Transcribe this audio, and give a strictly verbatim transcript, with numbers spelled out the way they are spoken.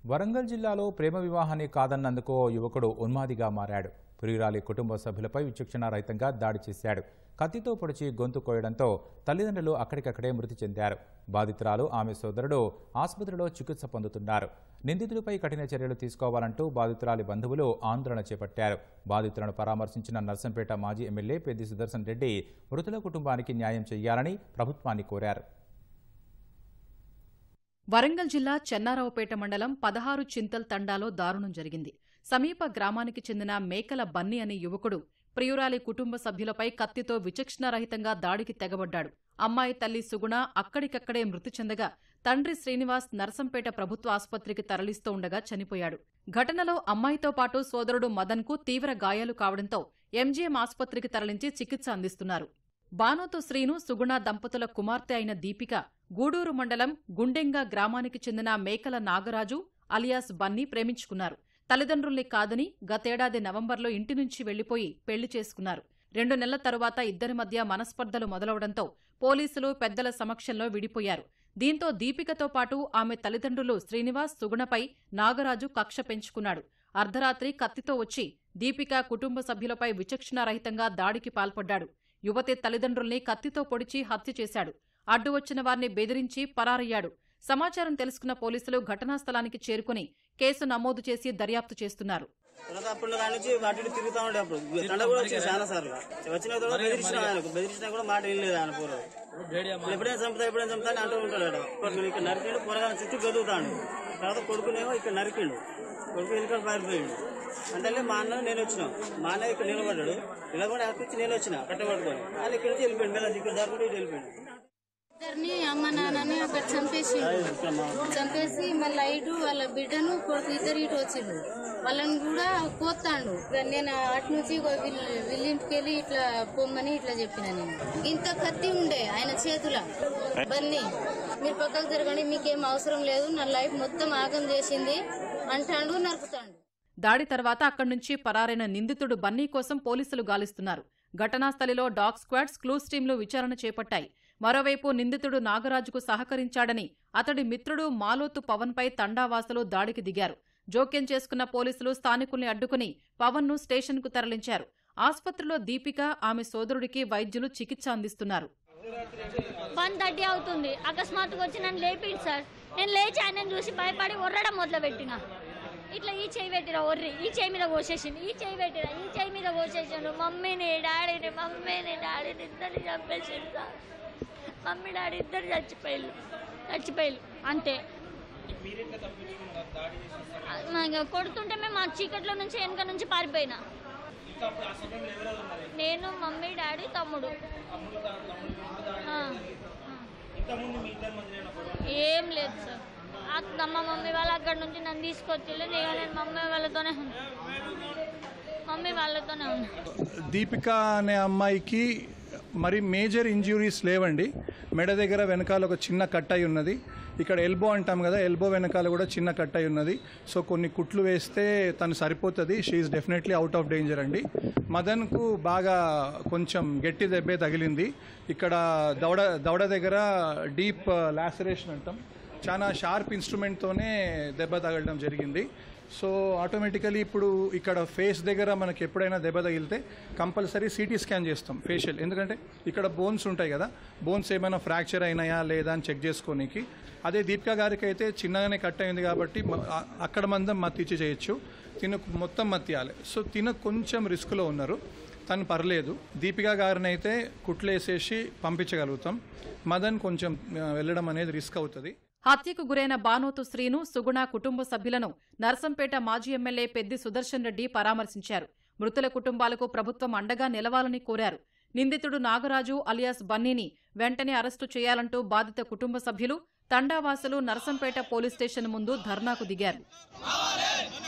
వరంగల్ జిల్లాలో ప్రేమ వివాహాన్ని కాదన్నందుకు యువకుడు ఉన్మాదిగా మారాడు. ప్రియురాలి కుటుంబ సభ్యులపై విచక్షణారహితంగా దాడి చేశాడు. కత్తితో పొడిచి గొంతు కోయడంతో తల్లిదండ్రులు అక్కడికక్కడే మృతి చెందారు. బాధితురాలు ఆమె సోదరుడు ఆసుపత్రిలో చికిత్స పొందుతున్నారు. నిందితుడిపై కఠిన చర్యలు తీసుకోవాలంటూ బాధితురాలి బంధువులు ఆందోళన చేపట్టారు. బాధితులను పరామర్శించిన నర్సంపేట మాజీ ఎమ్మెల్యే పెద్ది సుదర్శన్ రెడ్డి మృతుల కుటుంబానికి న్యాయం చేయాలని ప్రభుత్వాన్ని కోరారు. వరంగల్ జిల్లా చెన్నారావుపేట మండలం పదహారు చింతల్ తండాలో దారుణం జరిగింది. సమీప గ్రామానికి చెందిన మేకల బన్నీ అనే యువకుడు ప్రియురాలి కుటుంబ సభ్యులపై కత్తితో విచక్షణారహితంగా దాడికి తెగబడ్డాడు. అమ్మాయి తల్లి సుగుణ అక్కడికక్కడే మృతి చెందగా తండ్రి శ్రీనివాస్ నర్సంపేట ప్రభుత్వ ఆసుపత్రికి తరలిస్తూ ఉండగా చనిపోయాడు. ఘటనలో అమ్మాయితో పాటు సోదరుడు మదన్కు తీవ్ర గాయాలు కావడంతో ఎంజీఎం ఆసుపత్రికి తరలించి చికిత్స అందిస్తున్నారు. బానోతు శ్రీను సుగుణ దంపతుల కుమార్తె అయిన దీపిక గూడూరు మండలం గుండెంగా గ్రామానికి చెందిన మేకల నాగరాజు అలియాస్ బన్నీ ప్రేమించుకున్నారు. తల్లిదండ్రుల్ని కాదని గతేడాది నవంబర్లో ఇంటి నుంచి వెళ్లిపోయి పెళ్లి చేసుకున్నారు. రెండు నెలల తరువాత ఇద్దరి మధ్య మనస్పర్ధలు మొదలవడంతో పోలీసులు పెద్దల సమక్షంలో విడిపోయారు. దీంతో దీపికతో పాటు ఆమె తల్లిదండ్రులు శ్రీనివాస్ సుగుణపై నాగరాజు కక్ష పెంచుకున్నాడు. అర్ధరాత్రి కత్తితో వచ్చి దీపిక కుటుంబ సభ్యులపై విచక్షణారహితంగా దాడికి పాల్పడ్డాడు. యువతి తల్లిదండ్రుల్ని కత్తితో పొడిచి హత్య చేశాడు. అడ్డు వచ్చిన వారిని బెదిరించి పరారయ్యాడు. సమాచారం తెలుసుకున్న పోలీసులు ఘటనా స్థలానికి చేరుకుని కేసు నమోదు చేసి దర్యాప్తు చేస్తున్నారు. అంటే మా అన్న నేను వచ్చిన మా అన్న ఇక్కడ నిలబడ్డాడు. ఇలా కూడా అక్కడికి నేను వచ్చిన కట్టబడుకొని వాళ్ళు ఇక్కడ నుంచి వెళ్ళిపోయింది. మళ్ళీ ఇక్కడ దాకా ఇటు వెళ్ళిపోయింది. ఇద్దరిని అమ్మ నాన్నని అక్కడ చంపేసి చంపేసి మళ్ళీ ఇటు వాళ్ళ బిడ్డను కొడుకు ఇద్దరు ఇటు వచ్చిండు. వాళ్ళని కూడా కోస్తాడు. నేను అటు నుంచి వీళ్ళింటికి వెళ్ళి ఇట్లా పొమ్మని ఇట్లా చెప్పిన. నేను ఇంత కత్తి ఉండే ఆయన చేతుల బన్నీ మీరు పక్కకు జరగండి, మీకేం అవసరం లేదు, నా లైఫ్ మొత్తం ఆగం చేసింది అంటాడు, నరుకుతాడు. దాడి తర్వాత అక్కడి నుంచి పరారైన నిందితుడు బన్నీ కోసం పోలీసులు గాలిస్తున్నారు. ఘటనా స్థలిలో డాగ్ స్క్వాడ్స్ క్లూస్ టీంలు విచారణ చేపట్టాయి. మరోవైపు నిందితుడు నాగరాజుకు సహకరించాడని అతడి మిత్రుడు మాలోతు పవన్పై తండావాసులు దాడికి దిగారు. జోక్యం చేసుకున్న పోలీసులు స్థానికుల్ని అడ్డుకుని పవన్ను స్టేషన్కు తరలించారు. ఆసుపత్రిలో దీపిక ఆమె సోదరుడికి వైద్యులు చికిత్స అందిస్తున్నారు. వన్ థర్టీ అవుతుంది. అకస్మాత్తుగా వచ్చి నన్ను లేపిండు సార్. నేను లేచి ఆయన చూసి భయపడి ఒర్రడం మొదలు పెట్టిన. ఇట్లా ఈ చేయి పెట్టిరా ఒర్రి, ఈ చేయి మీద కోసేసిండు, ఈ చేయి పెట్టిరా, ఈ చేయి మీద కోసేసిండు. మమ్మీని డాడీని మమ్మీని డాడీని ఇద్దరిని చంపేసిండు సార్. మమ్మీ డాడీ ఇద్దరు చచ్చిపోయారు చచ్చిపోయారు అంతే. కొడుతుంటే మేము ఆ చీకట్లో నుంచి వెనక నుంచి పారిపోయినా. నేను మమ్మీ డాడీ తమ్ముడు. ఏం లేదు సార్. అమ్మ మమ్మీ వాళ్ళు అక్కడ నుంచి నన్ను తీసుకొచ్చి నేను మమ్మీ వాళ్ళతోనే మమ్మీ వాళ్ళతోనే ఉన్నా. దీపిక అనే అమ్మాయికి మరి మేజర్ ఇంజ్యూరీస్ లేవండి. మెడ దగ్గర వెనకాల ఒక చిన్న కట్ అయి ఉన్నది. ఇక్కడ ఎల్బో అంటాం కదా, ఎల్బో వెనకాల కూడా చిన్న కట్ అయి ఉన్నది. సో కొన్ని కుట్లు వేస్తే తను సరిపోతుంది. She's definitely out of danger అండి. మదన్కు బాగా కొంచెం గట్టి దెబ్బే తగిలింది. ఇక్కడ దవడ దవడ దగ్గర డీప్ లాసరేషన్ అంటాం, చాలా షార్ప్ ఇన్స్ట్రుమెంట్తోనే దెబ్బ తగలడం జరిగింది. సో ఆటోమేటికలీ ఇప్పుడు ఇక్కడ ఫేస్ దగ్గర మనకి ఎప్పుడైనా దెబ్బ తగిలితే కంపల్సరీ సిటీ స్కాన్ చేస్తాం ఫేషియల్. ఎందుకంటే ఇక్కడ బోన్స్ ఉంటాయి కదా, బోన్స్ ఏమైనా ఫ్రాక్చర్ అయినాయా లేదా అని చెక్ చేసుకోనికి. అదే దీపికా గారికి అయితే చిన్నగానే కట్ అయింది కాబట్టి అక్కడ మందం మత్తిచ్చి చేయొచ్చు, తిన మొత్తం మత్తియాలి. సో తిన కొంచెం రిస్క్లో ఉన్నారు, తను పర్లేదు. దీపికా గారిని అయితే కుట్లేసేసి పంపించగలుగుతాం. మదన్ కొంచెం వెళ్ళడం అనేది రిస్క్ అవుతుంది. హత్యకు గురైన బానోతు శ్రీను సుగుణ కుటుంబ సభ్యులను నర్సంపేట మాజీ ఎమ్మెల్యే పెద్ది సుదర్శన్ రెడ్డి పరామర్శించారు. మృతుల కుటుంబాలకు ప్రభుత్వం అండగా నిలవాలని కోరారు. నిందితుడు నాగరాజు అలియాస్ బన్నీని వెంటనే అరెస్టు చేయాలంటూ బాధిత కుటుంబ సభ్యులు తండావాసులు నర్సంపేట పోలీస్ స్టేషన్ ముందు ధర్నాకు దిగారు.